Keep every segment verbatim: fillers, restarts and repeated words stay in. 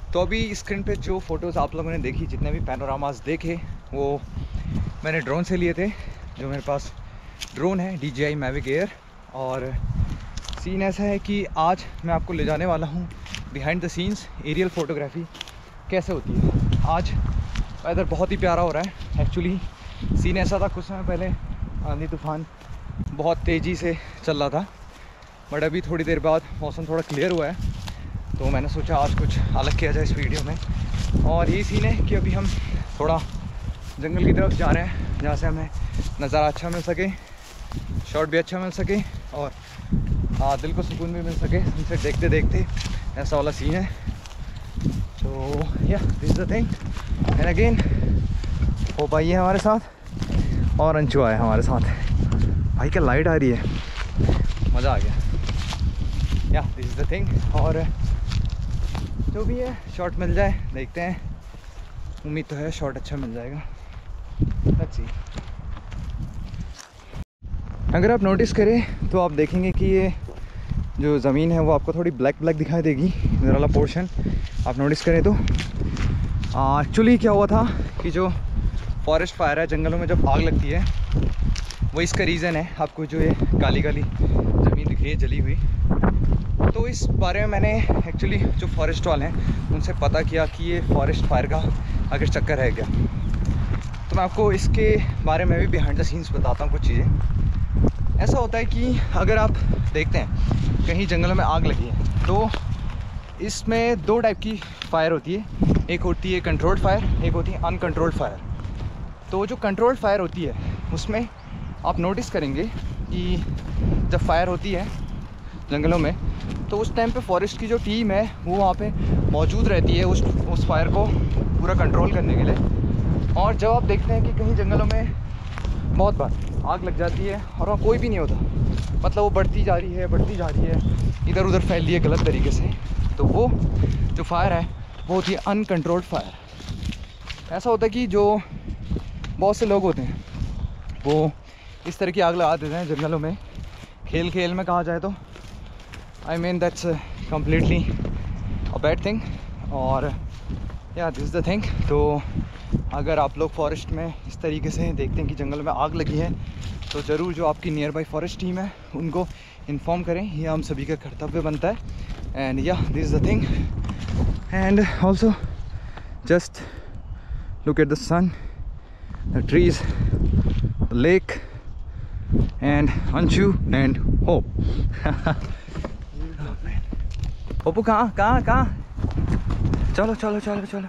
तो अभी स्क्रीन पे जो फ़ोटोज़ आप लोगों ने देखी, जितने भी पैनोरामास देखे, वो मैंने ड्रोन से लिए थे। जो मेरे पास ड्रोन है D J I Mavic Air. और सीन ऐसा है कि आज मैं आपको ले जाने वाला हूँ behind the scenes aerial photography कैसे होती है। आज वेदर बहुत ही प्यारा हो रहा है। एक्चुअली सीन ऐसा था, कुछ समय पहले आंधी तूफ़ान बहुत तेज़ी से चल रहा था, बट अभी थोड़ी देर बाद मौसम थोड़ा क्लियर हुआ है, तो मैंने सोचा आज कुछ अलग किया जाए इस वीडियो में। और यही सीन है कि अभी हम थोड़ा जंगल की तरफ जा रहे हैं, जहाँ से हमें नज़ारा अच्छा मिल सके, शॉट भी अच्छा मिल सके और आ, दिल को सुकून भी मिल सके सनसेट देखते देखते। ऐसा वाला सीन है। तो yeah this is the thing. And again हो पाई है हमारे साथ और अंशु आए हमारे साथ। भाई क्या लाइट आ रही है, मज़ा आ गया। या दिस इज़ द थिंग। और जो भी है शॉट मिल जाए, देखते हैं। उम्मीद तो है शॉट अच्छा मिल जाएगा। Let's see. अगर आप नोटिस करें तो आप देखेंगे कि ये जो ज़मीन है वो आपको थोड़ी ब्लैक ब्लैक दिखाई देगी। इधर वाला पोर्शन आप नोटिस करें तो एक्चुअली क्या हुआ था कि जो फॉरेस्ट फायर है, जंगलों में जब आग लगती है, वो इसका रीज़न है। आपको जो ये काली काली ज़मीन दिख रही है जली हुई, तो इस बारे में मैंने एक्चुअली जो फॉरेस्ट वाले हैं उनसे पता किया कि ये फॉरेस्ट फायर का अगर चक्कर है क्या। तो मैं आपको इसके बारे में भी बिहाइंड द सीन्स बताता हूँ कुछ चीज़ें। ऐसा होता है कि अगर आप देखते हैं कहीं जंगलों में आग लगी है, तो इसमें दो टाइप की फायर होती है। एक होती है कंट्रोल्ड फायर, एक होती है अनकंट्रोल्ड फायर। तो जो कंट्रोल्ड फायर होती है उसमें आप नोटिस करेंगे कि जब फायर होती है जंगलों में, तो उस टाइम पे फॉरेस्ट की जो टीम है वो वहाँ पे मौजूद रहती है उस उस फायर को पूरा कंट्रोल करने के लिए। और जब आप देखते हैं कि कहीं जंगलों में बहुत बार आग लग जाती है और वहाँ कोई भी नहीं होता, मतलब वो बढ़ती जा रही है बढ़ती जा रही है इधर उधर फैल रही है गलत तरीके से, तो वो जो फायर है वो होती है अनकंट्रोल्ड फायर। ऐसा होता है कि जो बहुत से लोग होते हैं वो इस तरह की आग लगा देते हैं जंगलों में, खेल खेल में कहा जाए तो। I mean that's completely a bad thing. और या दिस द थिंग। तो अगर आप लोग फॉरेस्ट में इस तरीके से देखते हैं कि जंगल में आग लगी है, तो ज़रूर जो आपकी नियर बाई फॉरेस्ट टीम है उनको इन्फॉर्म करें। ये हम सभी का कर्तव्य बनता है। And yeah this is the thing. And also just look at the sun, the trees, the lake and Anshu and Hope. होपू कहाँ कहाँ कहाँ चलो चलो चलो चलो।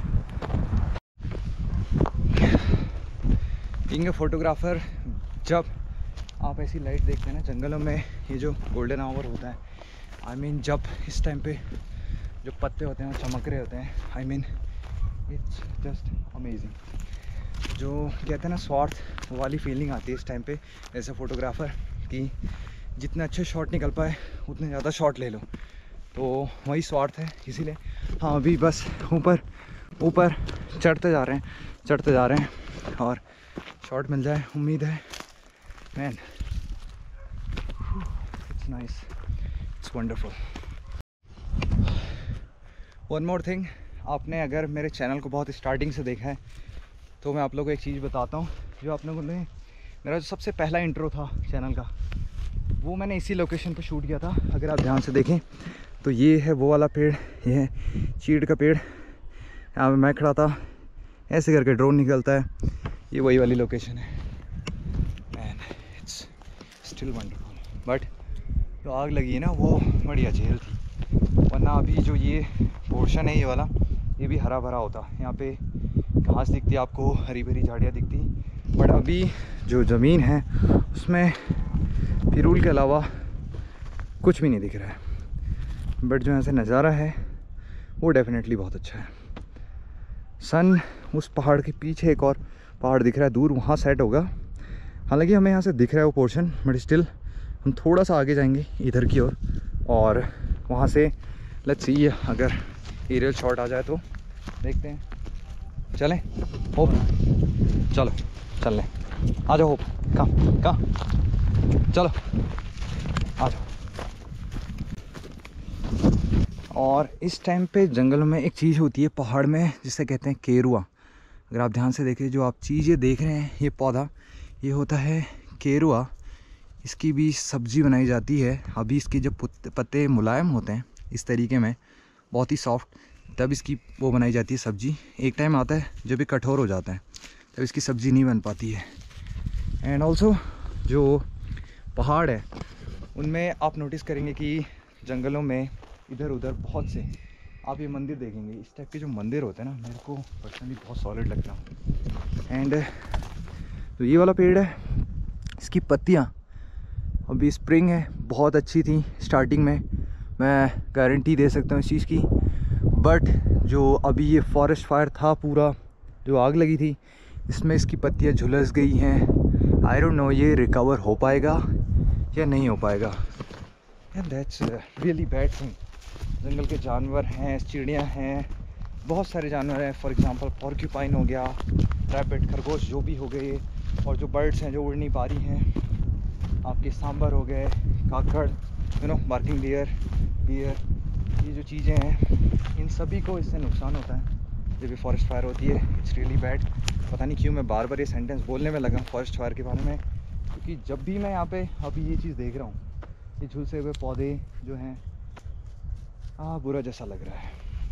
बीइंग अ फोटोग्राफर, जब आप ऐसी लाइट देखते हैं ना जंगलों में, ये जो गोल्डन आवर होता है, आई I मीन mean, जब इस टाइम पे जो पत्ते होते हैं वो चमक रहे होते हैं, I mean it's just amazing. जो कहते हैं ना स्वार्थ वाली फीलिंग आती है इस टाइम पे ऐसे फोटोग्राफर कि जितने अच्छे शॉट निकल पाए उतने ज़्यादा शॉट ले लो, तो वही स्वार्थ है। इसीलिए हाँ अभी बस ऊपर ऊपर चढ़ते जा रहे हैं चढ़ते जा रहे हैं और शॉट मिल जाए, उम्मीद है। Man it's nice, it's wonderful. One more thing, आपने अगर मेरे चैनल को बहुत स्टार्टिंग से देखा है तो मैं आप लोगों को एक चीज़ बताता हूँ। जो आप लोगों ने मेरा जो सबसे पहला इंट्रो था चैनल का, वो मैंने इसी लोकेशन पर शूट किया था। अगर आप ध्यान से देखें तो ये है वो वाला पेड़, ये है चीड़ का पेड़, यहाँ पे मैं खड़ा था, ऐसे करके ड्रोन निकलता है, ये वही वाली लोकेशन है। And it's still wonderful. But जो आग लगी है ना वो बढ़िया झेल थी, वरना अभी जो ये पोर्शन है ये वाला, ये भी हरा भरा होता। यहाँ पे घास दिखती आपको, हरी भरी झाड़ियाँ दिखती, बट अभी जो ज़मीन है उसमें पिरूल के अलावा कुछ भी नहीं दिख रहा है। बट जो यहाँ से नज़ारा है वो डेफिनेटली बहुत अच्छा है। सन उस पहाड़ के पीछे एक और पहाड़ दिख रहा है दूर, वहाँ सेट होगा। हालांकि हमें यहाँ से दिख रहा है वो पोर्शन, बट स्टिल हम थोड़ा सा आगे जाएंगे इधर की ओर और, और वहाँ से लेट्स सी अगर एरियल शॉट आ जाए तो देखते हैं। चलें होप, चलो चल लें, आ जाओ होप। कहाँ कहाँ चलो आ जाओ। और इस टाइम पे जंगलों में एक चीज़ होती है पहाड़ में जिसे कहते हैं केरुआ। अगर आप ध्यान से देखें, जो आप चीज़ ये देख रहे हैं, ये पौधा ये होता है केरुआ। इसकी भी सब्ज़ी बनाई जाती है। अभी इसके जब पत्ते मुलायम होते हैं इस तरीके में, बहुत ही सॉफ्ट, तब इसकी वो बनाई जाती है सब्ज़ी। एक टाइम आता है जब ये कठोर हो जाता है, तब इसकी सब्ज़ी नहीं बन पाती है। एंड ऑल्सो जो पहाड़ है उनमें आप नोटिस करेंगे कि जंगलों में इधर उधर बहुत से आप ये मंदिर देखेंगे। इस टाइप के जो मंदिर होते हैं ना, मेरे को पर्सनली बहुत सॉलिड लगता है। एंड तो ये वाला पेड़ है, इसकी पत्तियाँ अभी स्प्रिंग है, बहुत अच्छी थी स्टार्टिंग में, मैं गारंटी दे सकता हूँ इस चीज़ की। बट जो अभी ये फॉरेस्ट फायर था, पूरा जो आग लगी थी, इसमें इसकी पत्तियाँ झुलस गई हैं। आई डोंट नो ये रिकवर हो पाएगा या नहीं हो पाएगा। And that's really bad thing. जंगल के जानवर हैं, चिड़ियाँ हैं, बहुत सारे जानवर हैं। फॉर एग्जांपल पॉर्क्यूपाइन हो गया, रैबिट, खरगोश जो भी हो गए, और जो बर्ड्स हैं जो उड़ नहीं पा रही हैं, आपके सांबर हो गए, काकड़, you know barking deer, deer, ये जो चीज़ें हैं, इन सभी को इससे नुकसान होता है जब भी फॉरेस्ट फायर होती है। It's really bad. पता नहीं क्यों मैं बार बार ये सेंटेंस बोलने में लगा फॉरेस्ट फायर के बारे में, क्योंकि जब भी मैं यहाँ पे अभी ये चीज़ देख रहा हूँ, ये झुलसे हुए पौधे जो हैं, हाँ बुरा जैसा लग रहा है।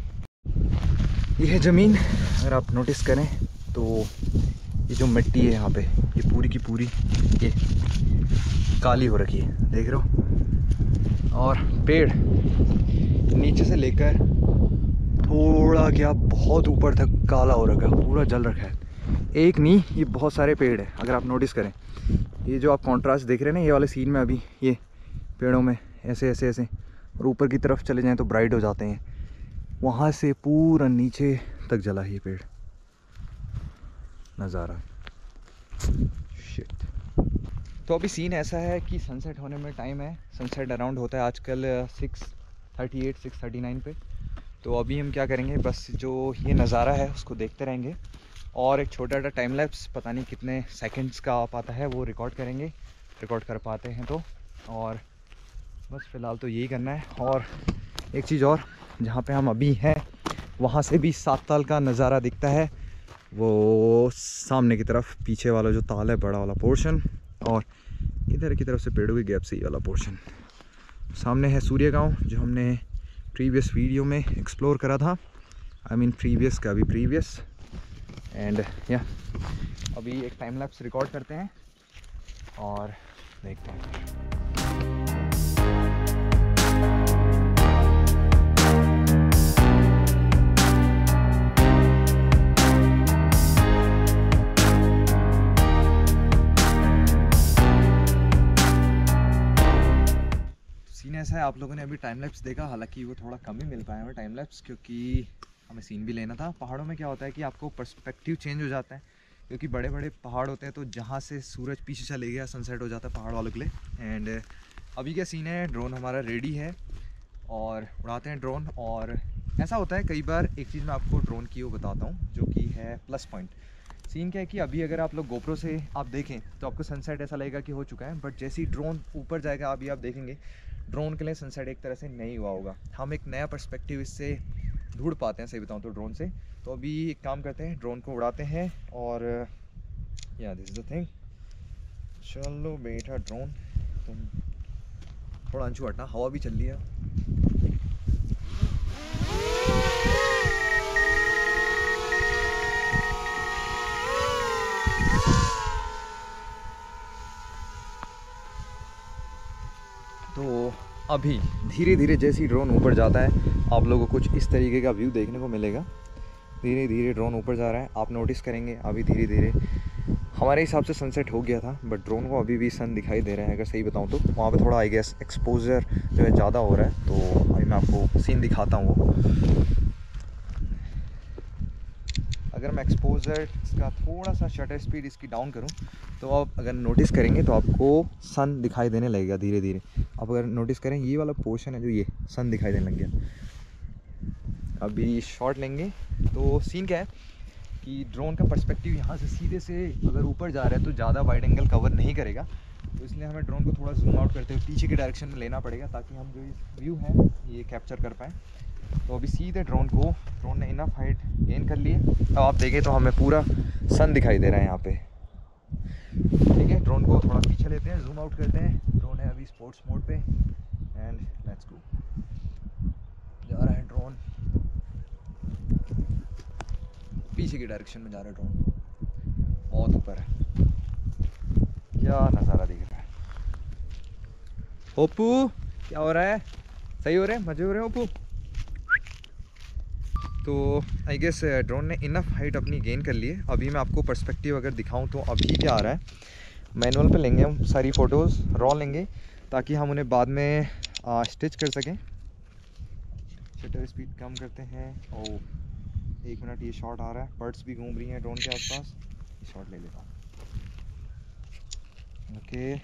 ये है ज़मीन, अगर आप नोटिस करें तो ये जो मिट्टी है यहाँ पे, ये पूरी की पूरी ये काली हो रखी है, देख रहे हो। और पेड़ नीचे से लेकर थोड़ा क्या बहुत ऊपर तक काला हो रखा है, पूरा जल रखा है। एक नहीं, ये बहुत सारे पेड़ है। अगर आप नोटिस करें, ये जो आप कॉन्ट्रास्ट देख रहे हैं ना, ये वाले सीन में अभी ये पेड़ों में ऐसे ऐसे ऐसे, और ऊपर की तरफ चले जाएं तो ब्राइट हो जाते हैं। वहाँ से पूरा नीचे तक जला है ये पेड़, नज़ारा शिट। तो अभी सीन ऐसा है कि सनसेट होने में टाइम है। सनसेट अराउंड होता है आजकल six thirty eight six thirty nine पे। तो अभी हम क्या करेंगे, बस जो ये नज़ारा है उसको देखते रहेंगे, और एक छोटा सा टाइम लैप्स, पता नहीं कितने सेकंड्स का आप आता है, वो रिकॉर्ड करेंगे, रिकॉर्ड कर पाते हैं तो। और बस फ़िलहाल तो यही करना है। और एक चीज़ और, जहाँ पे हम अभी हैं वहाँ से भी सात ताल का नज़ारा दिखता है, वो सामने की तरफ पीछे वाला जो ताल है, बड़ा वाला पोर्शन, और इधर की तरफ से पेड़ों के गैप से ये वाला पोर्शन। सामने है सूर्य गांव, जो हमने प्रीवियस वीडियो में एक्सप्लोर करा था। आई मीन प्रीवियस का भी प्रीवियस। एंड या अभी एक टाइम लैप्स रिकॉर्ड करते हैं और देखते हैं। सीन ऐसा है, आप लोगों ने अभी टाइम लैप्स देखा, हालांकि वो थोड़ा कम ही मिल पाया हमें टाइम लैप्स, क्योंकि हमें सीन भी लेना था। पहाड़ों में क्या होता है कि आपको पर्सपेक्टिव चेंज हो जाता है, क्योंकि बड़े बड़े पहाड़ होते हैं, तो जहाँ से सूरज पीछे चले गया सनसेट हो जाता है पहाड़ वालों के लिए। एंड अभी क्या सीन है, ड्रोन हमारा रेडी है और उड़ाते हैं ड्रोन। और ऐसा होता है कई बार, एक चीज़ मैं आपको ड्रोन की वो बताता हूँ जो कि है प्लस पॉइंट। सीन क्या है कि अभी अगर आप लोग गोप्रो से आप देखें तो आपको सनसेट ऐसा लगेगा कि हो चुका है, बट जैसे ही ड्रोन ऊपर जाएगा, अभी आप देखेंगे ड्रोन के लिए सनसेट एक तरह से नहीं हुआ होगा। हम एक नया पर्सपेक्टिव इससे ढूंढ पाते हैं, सही बताऊँ तो ड्रोन से। तो अभी एक काम करते हैं, ड्रोन को उड़ाते हैं। और yeah this is the thing. चलो बेटा ड्रोन, तुम थोड़ा अंशु हटना, हवा भी चल रही है। तो अभी धीरे धीरे जैसे ही ड्रोन ऊपर जाता है, आप लोगों को कुछ इस तरीके का व्यू देखने को मिलेगा। धीरे धीरे ड्रोन ऊपर जा रहा है, आप नोटिस करेंगे अभी धीरे धीरे। हमारे हिसाब से सनसेट हो गया था, बट ड्रोन को अभी भी सन दिखाई दे रहा है, अगर सही बताऊं तो। वहाँ पे थोड़ा आई गेस एक्सपोजर जो है ज़्यादा हो रहा है, तो अभी मैं आपको सीन दिखाता हूँ वो। अगर मैं एक्सपोजर इसका थोड़ा सा शटर स्पीड इसकी डाउन करूं, तो आप अगर नोटिस करेंगे तो आपको सन दिखाई देने लगेगा धीरे धीरे। आप अगर नोटिस करें, ये वाला पोर्शन है जो ये सन दिखाई देने लग गया। अभी शॉट लेंगे तो सीन क्या है कि ड्रोन का पर्सपेक्टिव यहाँ से सीधे से अगर ऊपर जा रहा है तो ज़्यादा वाइड एंगल कवर नहीं करेगा, तो इसलिए हमें ड्रोन को थोड़ा जूम आउट करते हुए पीछे के डायरेक्शन में लेना पड़ेगा, ताकि हम जो व्यू है ये कैप्चर कर पाएँ। तो अभी सीधे ड्रोन को ड्रोन ने इनफ हाइट गेन कर लिए। अब आप देखें तो हमें पूरा सन दिखाई दे रहा है यहाँ पे। ठीक है, ड्रोन को थोड़ा पीछे लेते हैं, जूम आउट करते हैं। ड्रोन है अभी स्पोर्ट्स मोड पे एंड लेट्स गो। जा रहा है ड्रोन, पीछे की डायरेक्शन में जा रहा है ड्रोन, बहुत ऊपर है। क्या नज़ारा दिख रहा है। ओप्पू क्या हो रहा है? सही हो रहे हैं, मजे हो रहे हैं ओप्पू? तो आई गेस ड्रोन ने इनफ हाइट अपनी गेन कर ली है। अभी मैं आपको पर्सपेक्टिव अगर दिखाऊं तो अभी क्या आ रहा है, मैनुअल पे लेंगे हम सारी फ़ोटोज़, रॉ लेंगे ताकि हम उन्हें बाद में स्टिच कर सकें। शटर स्पीड कम करते हैं। ओ एक मिनट, ये शॉट आ रहा है, बर्ड्स भी घूम रही हैं ड्रोन के आसपास, ये शॉट ले लेता हूँ। ओके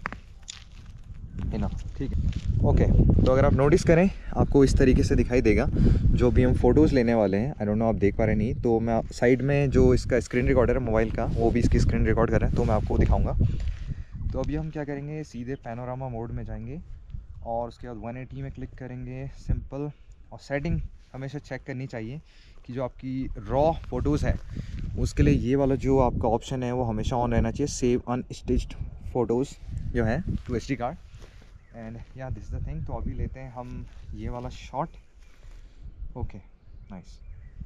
इनफ, ठीक है। ओके तो अगर आप नोटिस करें आपको इस तरीके से दिखाई देगा जो भी हम फ़ोटोज़ लेने वाले हैं। आई डोंट नो आप देख पा रहे नहीं, तो मैं साइड में जो इसका स्क्रीन रिकॉर्डर है मोबाइल का, वो भी इसकी स्क्रीन रिकॉर्ड कर रहा है, तो मैं आपको दिखाऊंगा। तो अभी हम क्या करेंगे, सीधे पैनोरामा मोड में जाएंगे और उसके बाद वन एटी में क्लिक करेंगे, सिंपल। और सेटिंग हमेशा चेक करनी चाहिए कि जो आपकी रॉ फोटोज़ है उसके लिए ये वाला जो आपका ऑप्शन है वो हमेशा ऑन रहना चाहिए, सेव अनस्टिच्ड फ़ोटोज़ जो है to H D card. And yeah this the thing. तो अभी लेते हैं हम ये वाला शॉट। ओके नाइस,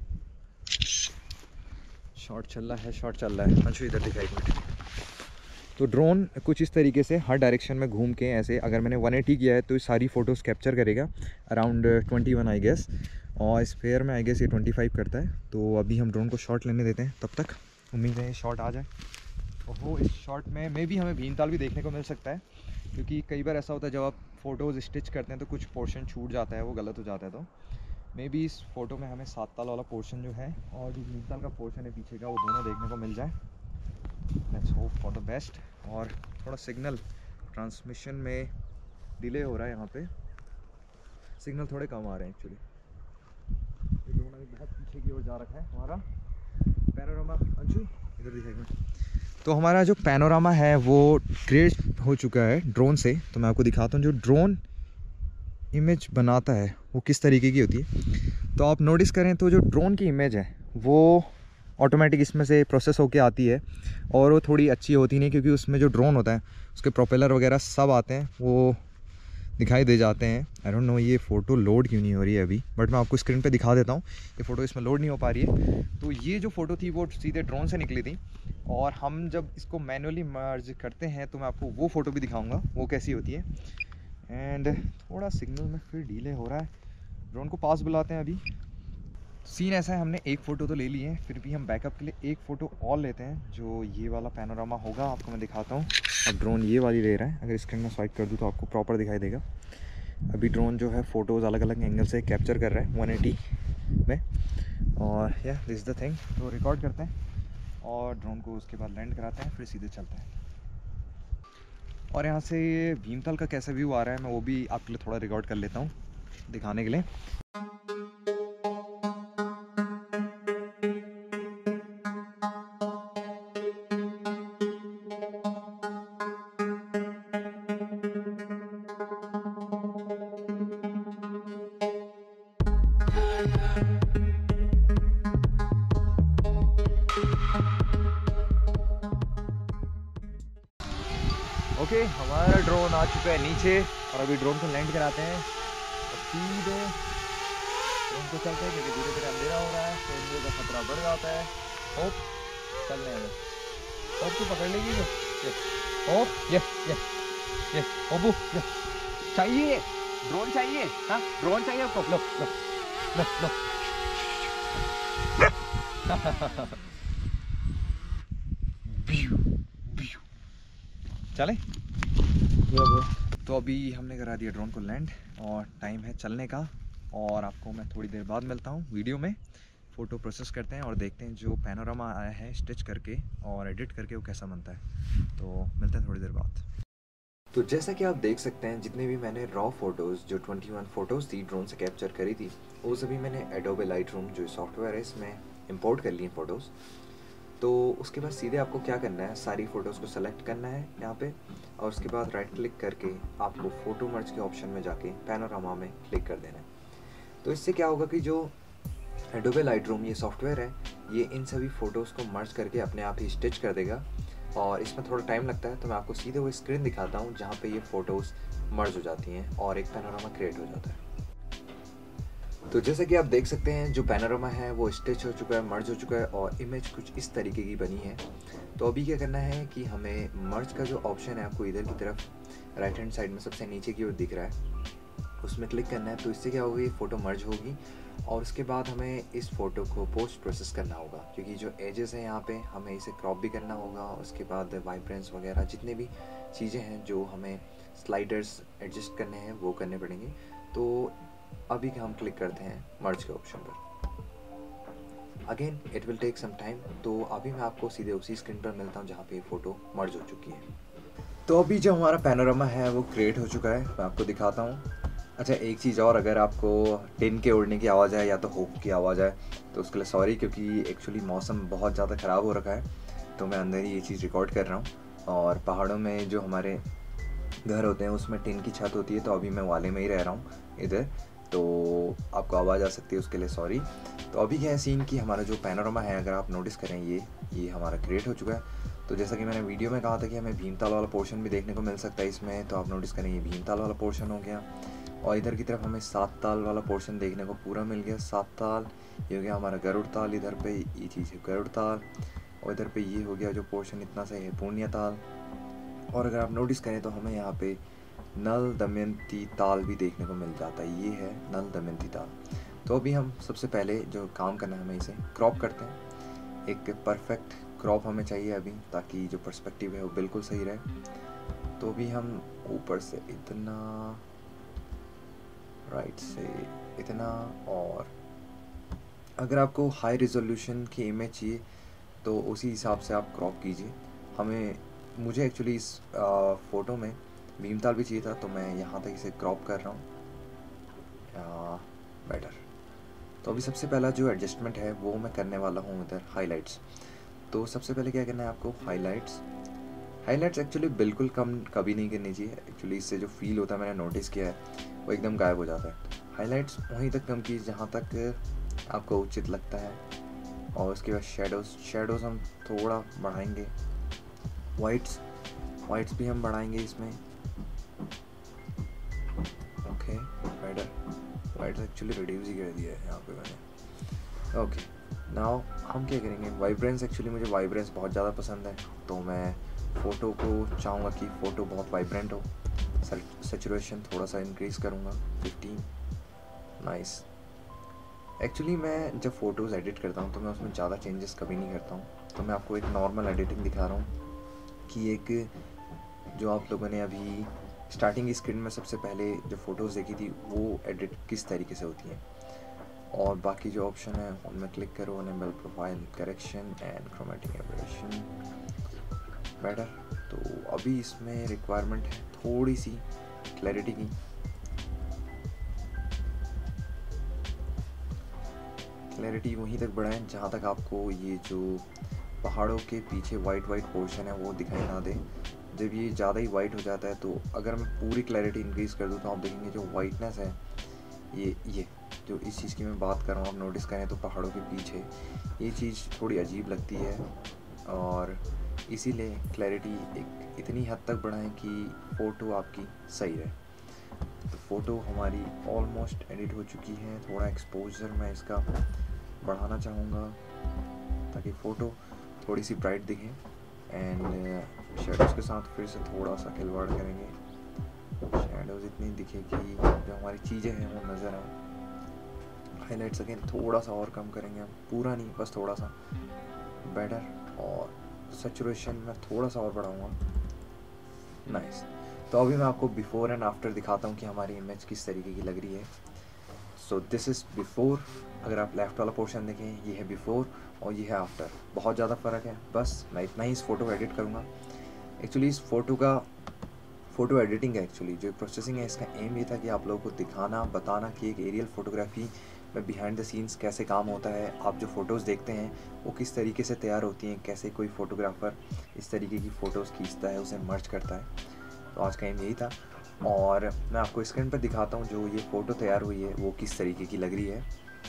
शॉट चल रहा है, शॉट चल रहा है। अच्छा इधर दिखाई एक मिनट। तो ड्रोन कुछ इस तरीके से हर डायरेक्शन में घूम के ऐसे, अगर मैंने वन एटी किया है तो ये सारी फ़ोटोज़ कैप्चर करेगा around twenty one I guess, और इस फेयर में आई गेस ये ट्वेंटी फाइव करता है। तो अभी हम ड्रोन को शॉट लेने देते हैं, तब तक उम्मीद है ये शॉट आ जाए। ओहो, इस शॉट में मे भी हमें भीमताल भी देखने को मिल सकता है, क्योंकि कई बार ऐसा होता है जब आप फ़ोटोज़ स्टिच करते हैं तो कुछ पोर्शन छूट जाता है, वो गलत हो जाता है। तो मे बी इस फ़ोटो में हमें सात ताल वाला पोर्शन जो है और जो भीमताल का पोर्शन है पीछे का, वो दोनों देखने को मिल जाए। Let's hope for the best. और थोड़ा सिग्नल ट्रांसमिशन में डिले हो रहा है, यहाँ पे सिग्नल थोड़े कम आ रहे हैं एक्चुअली। ये ड्रोन अभी बहुत पीछे की ओर जा रखा है हमारा पैनोरामा। अंशु इधर दिखाएगा। तो हमारा जो पैनोरामा है वो क्रिएट हो चुका है ड्रोन से। तो मैं आपको दिखाता हूँ जो ड्रोन इमेज बनाता है वो किस तरीके की होती है। तो आप नोटिस करें तो जो ड्रोन की इमेज है वो ऑटोमेटिक इसमें से प्रोसेस होके आती है, और वो थोड़ी अच्छी होती नहीं, क्योंकि उसमें जो ड्रोन होता है उसके प्रोपेलर वगैरह सब आते हैं, वो दिखाई दे जाते हैं। आई डोंट नो ये फ़ोटो लोड क्यों नहीं हो रही है अभी, बट मैं आपको स्क्रीन पे दिखा देता हूँ। ये फ़ोटो इसमें लोड नहीं हो पा रही है। तो ये जो फ़ोटो थी वो सीधे ड्रोन से निकली थी, और हम जब इसको मैनुअली मर्ज करते हैं तो मैं आपको वो फ़ोटो भी दिखाऊँगा वो कैसी होती है। एंड थोड़ा सिग्नल में फिर डिले हो रहा है, ड्रोन को पास बुलाते हैं। अभी सीन ऐसा है, हमने एक फ़ोटो तो ले ली है, फिर भी हम बैकअप के लिए एक फ़ोटो और लेते हैं, जो ये वाला पैनोरामा होगा। आपको मैं दिखाता हूँ। अब ड्रोन ये वाली ले रहा है, अगर स्क्रीन में स्वाइप कर दूँ तो आपको प्रॉपर दिखाई देगा। अभी ड्रोन जो है फ़ोटोज़ अलग अलग एंगल से कैप्चर कर रहा है वन एटी में, और yeah this is the thing. तो रिकॉर्ड करते हैं और ड्रोन को उसके बाद लैंड कराते हैं, फिर सीधे चलते हैं। और यहाँ से भीमताल का कैसा व्यू आ रहा है मैं वो भी आपके लिए थोड़ा रिकॉर्ड कर लेता हूँ दिखाने के लिए। ओके okay, हमारा ड्रोन आ चुका है नीचे, और अभी ड्रोन को लैंड कराते हैं और सीधे ड्रोन को चलते हैं, क्योंकि धीरे धीरे अंधेरा हो रहा है तो अंधेरे का खतरा बढ़ जाता है। होप चलने में, होप को पकड़ लेगी वो, ये होप, ये ये ये होपू, ये चाहिए ड्रोन चाहिए, हाँ ड्रोन चाहिए आपको, लो लो लो लो चले। तो अभी हमने करा दिया ड्रोन को लैंड, और टाइम है चलने का। और आपको मैं थोड़ी देर बाद मिलता हूँ वीडियो में। फ़ोटो प्रोसेस करते हैं और देखते हैं जो पैनोरामा आया है स्टिच करके और एडिट करके वो कैसा बनता है। तो मिलते हैं थोड़ी देर बाद। तो जैसा कि आप देख सकते हैं, जितने भी मैंने रॉ फोटोज़ जो इक्कीस फ़ोटोज़ थी ड्रोन से कैप्चर करी थी, वो सभी मैंने एडोबे लाइटरूम जो सॉफ्टवेयर है इसमें इंपोर्ट कर ली फ़ोटोज़। तो उसके बाद सीधे आपको क्या करना है, सारी फ़ोटोज़ को सेलेक्ट करना है यहाँ पे, और उसके बाद राइट क्लिक करके आपको फ़ोटो मर्ज के ऑप्शन में जाके पैनोरामा में क्लिक कर देना है। तो इससे क्या होगा कि जो एडोबे लाइटरूम ये सॉफ्टवेयर है, ये इन सभी फ़ोटोज़ को मर्ज करके अपने आप ही स्टिच कर देगा, और इसमें थोड़ा टाइम लगता है। तो मैं आपको सीधे वो स्क्रीन दिखाता हूँ जहाँ पे ये फ़ोटोज़ मर्ज हो जाती हैं और एक पैनोरामा क्रिएट हो जाता है। तो जैसे कि आप देख सकते हैं, जो पैनोरामा है वो स्टिच हो चुका है, मर्ज हो चुका है, और इमेज कुछ इस तरीके की बनी है। तो अभी क्या करना है कि हमें मर्ज का जो ऑप्शन है आपको इधर की तरफ राइट हैंड साइड में सबसे नीचे की ओर दिख रहा है, उसमें क्लिक करना है। तो इससे क्या होगा, ये फ़ोटो मर्ज होगी, और उसके बाद हमें इस फ़ोटो को पोस्ट प्रोसेस करना होगा, क्योंकि जो एजेस हैं यहाँ पे हमें इसे क्रॉप भी करना होगा। उसके बाद वाइब्रेंस वगैरह जितने भी चीज़ें हैं जो हमें स्लाइडर्स एडजस्ट करने हैं वो करने पड़ेंगे। तो अभी हम क्लिक करते हैं मर्ज के ऑप्शन पर। Again it will take some time. तो अभी मैं आपको सीधे उसी स्क्रीन पर मिलता हूँ जहाँ पे फ़ोटो मर्ज हो चुकी है। तो अभी जो हमारा पैनोरामा है वो क्रिएट हो चुका है, मैं आपको दिखाता हूँ। अच्छा, एक चीज़ और, अगर आपको टिन के उड़ने की आवाज़ है या तो होप की आवाज़ है तो उसके लिए सॉरी, क्योंकि एक्चुअली मौसम बहुत ज़्यादा ख़राब हो रखा है, तो मैं अंदर ही ये चीज़ रिकॉर्ड कर रहा हूँ। और पहाड़ों में जो हमारे घर होते हैं उसमें टिन की छत होती है, तो अभी मैं वाले में ही रह रहा हूँ इधर, तो आपको आवाज़ आ सकती है, उसके लिए सॉरी। तो अभी क्या है सीन कि हमारा जो पैनोरामा है, अगर आप नोटिस करें, ये ये हमारा क्रिएट हो चुका है। तो जैसा कि मैंने वीडियो में कहा था कि हमें भीमताल वाला पोर्शन भी देखने को मिल सकता है इसमें, तो आप नोटिस करें ये भीमताल वाला पोर्शन हो गया, और इधर की तरफ हमें सात ताल वाला पोर्शन देखने को पूरा मिल गया। सात ताल ये हो गया हमारा गरुड़ ताल, इधर पे ये चीज़ है गरुड़ ताल, और इधर पे ये हो गया जो पोर्शन इतना सा है पुण्य ताल। और अगर आप नोटिस करें तो हमें यहाँ पे नल दमयंती ताल भी देखने को मिल जाता है, ये है नल दमयंती ताल। तो अभी हम सबसे पहले जो काम करना है, हमें इसे क्रॉप करते हैं। एक परफेक्ट क्रॉप हमें चाहिए अभी, ताकि जो पर्सपेक्टिव है वो बिल्कुल सही रहे। तो अभी हम ऊपर से इतना, राइट से इतना, और अगर आपको हाई रिजोल्यूशन की इमेज चाहिए तो उसी हिसाब से आप क्रॉप कीजिए। हमें मुझे एक्चुअली इस फ़ोटो में भीमताल भी चाहिए था, तो मैं यहाँ तक इसे क्रॉप कर रहा हूँ बेटर। तो अभी सबसे पहला जो एडजस्टमेंट है वो मैं करने वाला हूँ इधर हाइलाइट्स। तो सबसे पहले क्या करना है आपको, हाइलाइट्स हाइलाइट्स एक्चुअली बिल्कुल कम कभी नहीं करनी चाहिए। एक्चुअली इससे जो फील होता है, मैंने नोटिस किया है, वो एकदम गायब हो जाता है। हाइलाइट्स वहीं तक कम कीजिए जहाँ तक आपको उचित लगता है। और उसके बाद शेडोज़ शेडोज़ हम थोड़ा बढ़ाएंगे। वाइट्स वाइट्स भी हम बढ़ाएंगे इसमें। Okay better, whites actually reduce ही कर दिया है यहाँ पे मैंने। ओके नाउ हम क्या करेंगे, वाइब्रेंस। एक्चुअली मुझे वाइब्रेंस बहुत ज़्यादा पसंद है, तो मैं फ़ोटो को चाहूँगा कि फ़ोटो बहुत वाइब्रेंट हो। सैचुरेशन थोड़ा सा इंक्रीज़ करूँगा, फिफ्टीन। नाइस। एक्चुअली मैं जब फ़ोटोज़ एडिट करता हूँ तो मैं उसमें ज़्यादा चेंजेस कभी नहीं करता हूँ, तो मैं आपको एक नॉर्मल एडिटिंग दिखा रहा हूँ कि एक जो आप लोगों ने अभी स्टार्टिंग की स्क्रीन में सबसे पहले जो फ़ोटोज़ देखी थी वो एडिट किस तरीके से होती हैं। और बाकी जो ऑप्शन है उनमें क्लिक करो, enable profile correction and chromatic aberration better. तो अभी इसमें रिक्वायरमेंट है थोड़ी सी क्लैरिटी की। क्लैरिटी वहीं तक बढ़ाएं जहाँ तक आपको ये जो पहाड़ों के पीछे वाइट वाइट पोर्शन है वो दिखाई ना दे। जब ये ज़्यादा ही वाइट हो जाता है, तो अगर मैं पूरी क्लैरिटी इंक्रीज़ कर दूँ तो आप देखेंगे जो वाइटनेस है, ये ये जो इस चीज़ की मैं बात कर रहा हूँ, आप नोटिस करें तो पहाड़ों के पीछे ये चीज़ थोड़ी अजीब लगती है। और इसीलिए क्लैरिटी एक इतनी हद तक बढ़ाएं कि फ़ोटो आपकी सही रहे। तो फ़ोटो हमारी ऑलमोस्ट एडिट हो चुकी है। थोड़ा एक्सपोजर मैं इसका बढ़ाना चाहूँगा ताकि फ़ोटो थोड़ी सी ब्राइट दिखे। एंड शेडोज़ के साथ फिर से थोड़ा सा खिलवाड़ करेंगे, शेडोज़ इतनी दिखे कि जो हमारी चीज़ें हैं वो नज़र आए। हाइलाइट्स अगेन थोड़ा सा और कम करेंगे हम, पूरा नहीं बस थोड़ा सा बेटर। और सैचुरेशन में थोड़ा सा और बढ़ाऊँगा। नाइस। तो अभी मैं आपको बिफ़ोर एंड आफ्टर दिखाता हूँ कि हमारी इमेज किस तरीके की लग रही है। So this is before. अगर आप लेफ़्ट वाला पोर्शन देखें, ये है बिफ़ोर और ये है आफ्टर। बहुत ज़्यादा फ़र्क है। बस मैं इतना ही इस फ़ोटो को एडिट करूँगा। एक्चुअली इस फ़ोटो का फ़ोटो एडिटिंग है, एक्चुअली जो प्रोसेसिंग है इसका एम ये था कि आप लोगों को दिखाना बताना कि एक एरियल फ़ोटोग्राफी में बिहाइंड द सीन्स कैसे काम होता है। आप जो फ़ोटोज़ देखते हैं वो किस तरीके से तैयार होती हैं, कैसे कोई फ़ोटोग्राफ़र इस तरीके की फ़ोटोज़ खींचता है, उसे मर्ज करता है। तो आज का एम यही था। और मैं आपको स्क्रीन पर दिखाता हूँ जो ये फ़ोटो तैयार हुई है वो किस तरीके की लग रही है।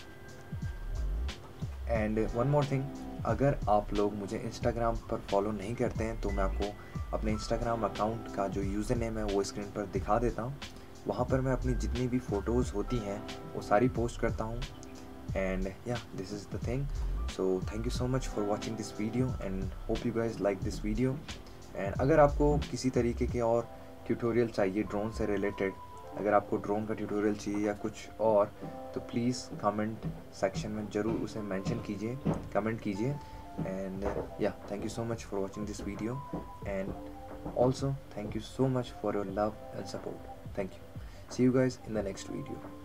एंड वन मोर थिंग, अगर आप लोग मुझे इंस्टाग्राम पर फॉलो नहीं करते हैं तो मैं आपको अपने इंस्टाग्राम अकाउंट का जो यूज़र नेम है वो स्क्रीन पर दिखा देता हूँ। वहाँ पर मैं अपनी जितनी भी फ़ोटोज़ होती हैं वो सारी पोस्ट करता हूँ। And yeah this is the thing. So thank you so much for watching this video and hope you guys like this video. And अगर आपको किसी तरीके के और ट्यूटोरियल चाहिए ड्रोन से रिलेटेड, अगर आपको ड्रोन का ट्यूटोरियल चाहिए या कुछ और, तो प्लीज़ कमेंट सेक्शन में ज़रूर उसे मेंशन कीजिए, कमेंट कीजिए। And yeah thank you so much for watching this video and also thank you so much for your love and support. Thank you. See you guys in the next video.